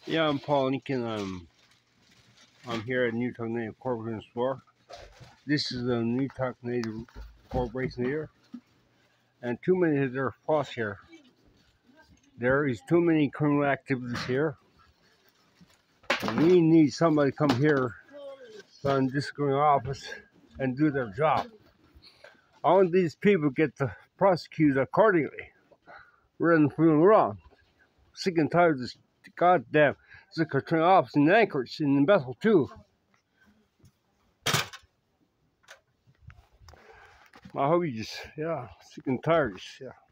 Yeah, I'm Paul Lincoln. I'm here at Utah Native Corporation store. This is the Utah Native Corporation here, and too many of their flaws here. There is too many criminal activities here. And we need somebody to come here from this criminal office and do their job. All of these people get prosecuted accordingly, rather than fooling around. Sick and tired of this goddamn Secretary office in Anchorage and in Bethel too. I hope you just, yeah, sick and tired, yeah.